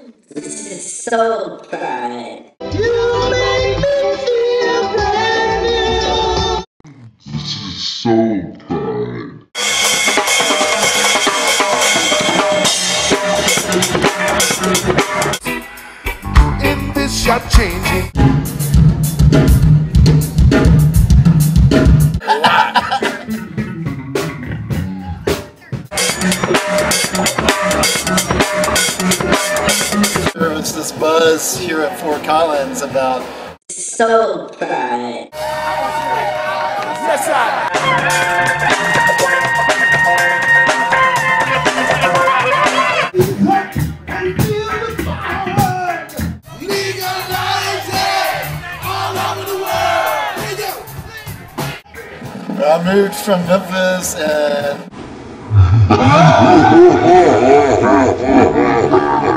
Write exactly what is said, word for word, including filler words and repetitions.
Soul Pride. You make me feel brand new. Soul Pride. In this shop changing. There was this buzz here at Fort Collins about Soul Pride. Yes, sir. And feel the power. Legalize it all over the world. I moved from Memphis and